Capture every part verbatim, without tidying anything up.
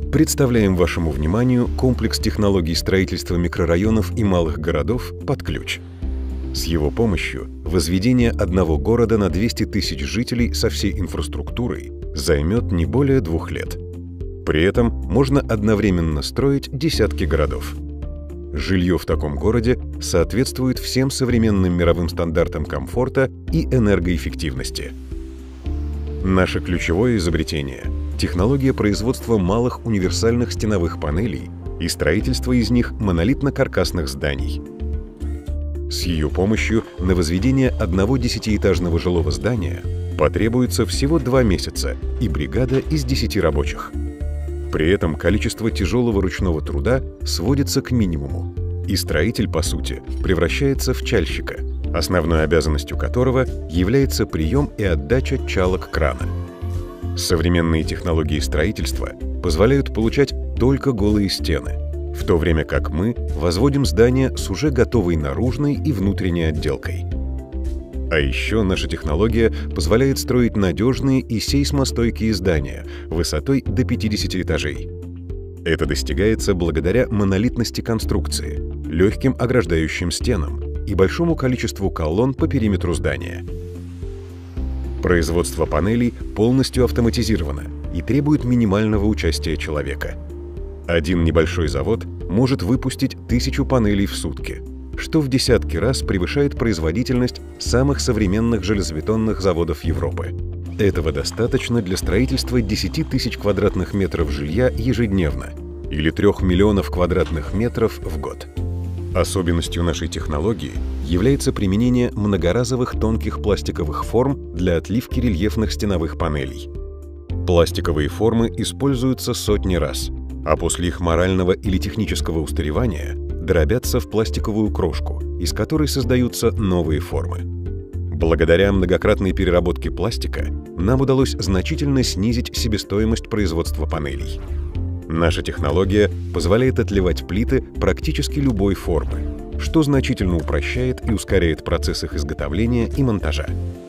Представляем вашему вниманию комплекс технологий строительства микрорайонов и малых городов под ключ. С его помощью возведение одного города на двести тысяч жителей со всей инфраструктурой займет не более двух лет. При этом можно одновременно строить десятки городов. Жилье в таком городе соответствует всем современным мировым стандартам комфорта и энергоэффективности. Наше ключевое изобретение – технология производства малых универсальных стеновых панелей и строительства из них монолитно-каркасных зданий. С ее помощью на возведение одного десятиэтажного жилого здания потребуется всего два месяца и бригада из десяти рабочих. При этом количество тяжелого ручного труда сводится к минимуму, и строитель, по сути, превращается в чальщика, основной обязанностью которого является прием и отдача чалок крана. Современные технологии строительства позволяют получать только голые стены, в то время как мы возводим здания с уже готовой наружной и внутренней отделкой. А еще наша технология позволяет строить надежные и сейсмостойкие здания высотой до пятидесяти этажей. Это достигается благодаря монолитности конструкции, легким ограждающим стенам и большому количеству колонн по периметру здания. Производство панелей полностью автоматизировано и требует минимального участия человека. Один небольшой завод может выпустить тысячу панелей в сутки, что в десятки раз превышает производительность самых современных железобетонных заводов Европы. Этого достаточно для строительства десяти тысяч квадратных метров жилья ежедневно или трёх миллионов квадратных метров в год. Особенностью нашей технологии является применение многоразовых тонких пластиковых форм для отливки рельефных стеновых панелей. Пластиковые формы используются сотни раз, а после их морального или технического устаревания дробятся в пластиковую крошку, из которой создаются новые формы. Благодаря многократной переработке пластика нам удалось значительно снизить себестоимость производства панелей. Наша технология позволяет отливать плиты практически любой формы, что значительно упрощает и ускоряет процесс их изготовления и монтажа.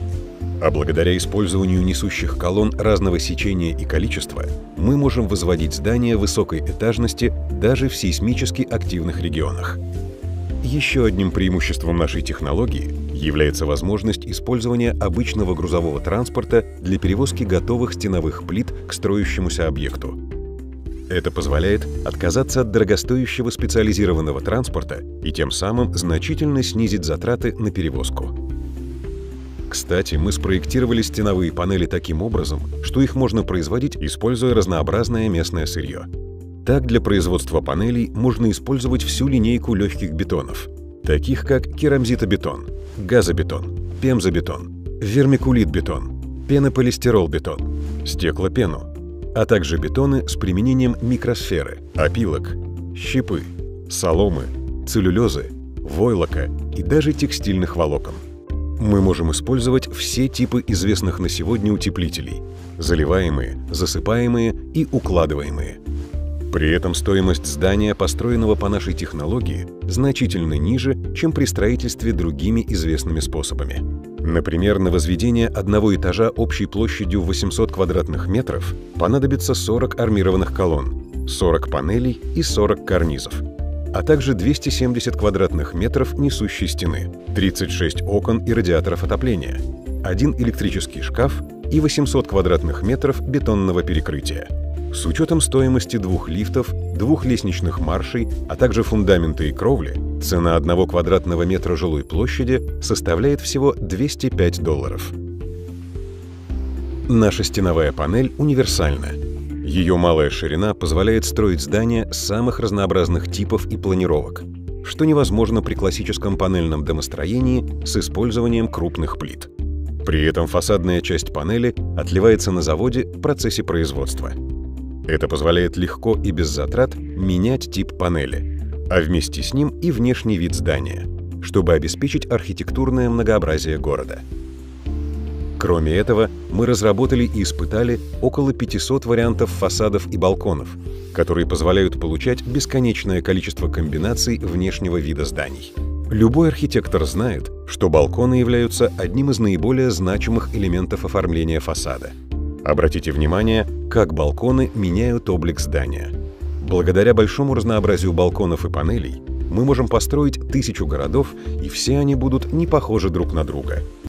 А благодаря использованию несущих колонн разного сечения и количества мы можем возводить здания высокой этажности даже в сейсмически активных регионах. Еще одним преимуществом нашей технологии является возможность использования обычного грузового транспорта для перевозки готовых стеновых плит к строящемуся объекту. Это позволяет отказаться от дорогостоящего специализированного транспорта и тем самым значительно снизить затраты на перевозку. Кстати, мы спроектировали стеновые панели таким образом, что их можно производить, используя разнообразное местное сырье. Так, для производства панелей можно использовать всю линейку легких бетонов, таких как керамзитобетон, газобетон, пемзобетон, вермикулит-бетон, пенополистирол-бетон, стеклопену, а также бетоны с применением микросферы, опилок, щепы, соломы, целлюлезы, войлока и даже текстильных волокон. Мы можем использовать все типы известных на сегодня утеплителей – заливаемые, засыпаемые и укладываемые. При этом стоимость здания, построенного по нашей технологии, значительно ниже, чем при строительстве другими известными способами. Например, на возведение одного этажа общей площадью восемьсот квадратных метров понадобится сорок армированных колонн, сорок панелей и сорок карнизов, а также двести семьдесят квадратных метров несущей стены, тридцать шесть окон и радиаторов отопления, один электрический шкаф и восемьсот квадратных метров бетонного перекрытия. С учетом стоимости двух лифтов, двух лестничных маршей, а также фундамента и кровли, цена одного квадратного метра жилой площади составляет всего двести пять долларов. Наша стеновая панель универсальна. Ее малая ширина позволяет строить здания самых разнообразных типов и планировок, что невозможно при классическом панельном домостроении с использованием крупных плит. При этом фасадная часть панели отливается на заводе в процессе производства. Это позволяет легко и без затрат менять тип панели, а вместе с ним и внешний вид здания, чтобы обеспечить архитектурное многообразие города. Кроме этого, мы разработали и испытали около пятисот вариантов фасадов и балконов, которые позволяют получать бесконечное количество комбинаций внешнего вида зданий. Любой архитектор знает, что балконы являются одним из наиболее значимых элементов оформления фасада. Обратите внимание, как балконы меняют облик здания. Благодаря большому разнообразию балконов и панелей мы можем построить тысячу городов, и все они будут не похожи друг на друга.